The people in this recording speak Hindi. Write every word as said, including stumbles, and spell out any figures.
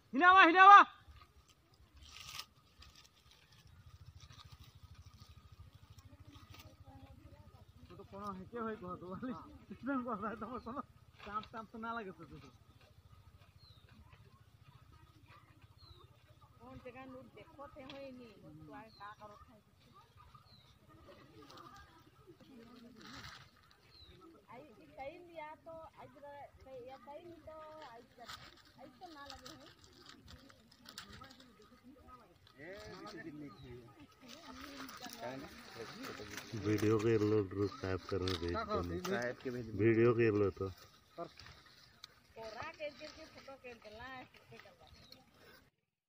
हिलावा हिलावा तो कोनो हेके होई को तो वाली सिस्टम को है तो कोनो चाप चाप तो ना लगे तो कौन जगह नूट देखो थे होई नहीं तो आए का करो खाई आई कई लिया तो आज कई या कई नहीं तो आज आज तो ना लगे हैं वीडियो के लो टाइप करने भेज टाइप के भेज वीडियो के लो तो कोरा के के फोटो के चला है